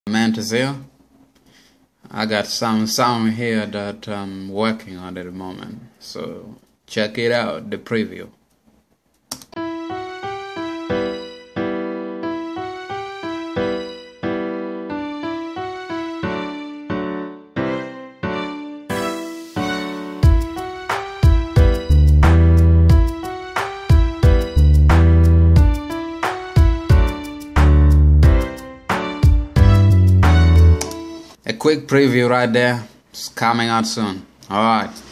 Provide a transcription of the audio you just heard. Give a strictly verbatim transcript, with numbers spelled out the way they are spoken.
Mantis here. I got some sound here that I'm working on at the moment, so check it out, the preview. A quick preview right there. It's coming out soon. Alright.